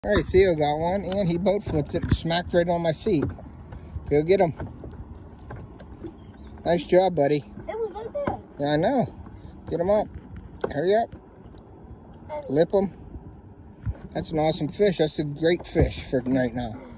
All right, Theo got one, and he boat flipped it, smacked right on my seat. Go get him. Nice job, buddy. It was right there. Yeah, I know. Get him up. Hurry up. Lip him. That's an awesome fish. That's a great fish for right now.